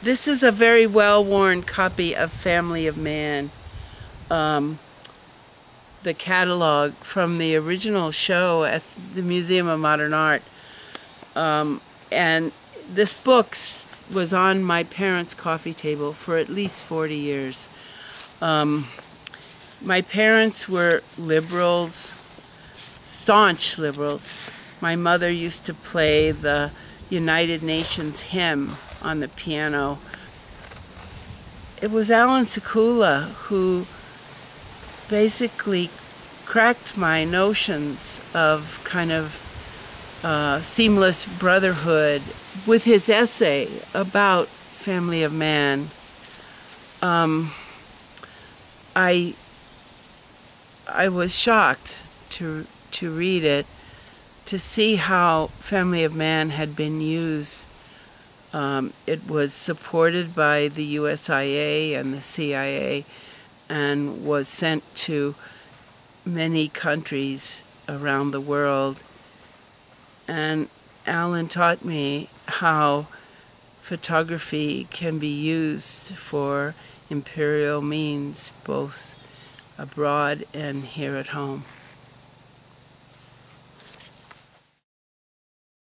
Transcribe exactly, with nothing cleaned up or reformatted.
This is a very well-worn copy of Family of Man, um, the catalog from the original show at the Museum of Modern Art. Um, and this book was on my parents' coffee table for at least forty years. Um, my parents were liberals, staunch liberals. My mother used to play the United Nations hymn on the piano. It was Allan Sekula who basically cracked my notions of kind of uh, seamless brotherhood with his essay about Family of Man. Um, I I was shocked to to read it, to see how Family of Man had been used. Um, it was supported by the U S I A and the C I A and was sent to many countries around the world. And Allan taught me how photography can be used for imperial means, both abroad and here at home.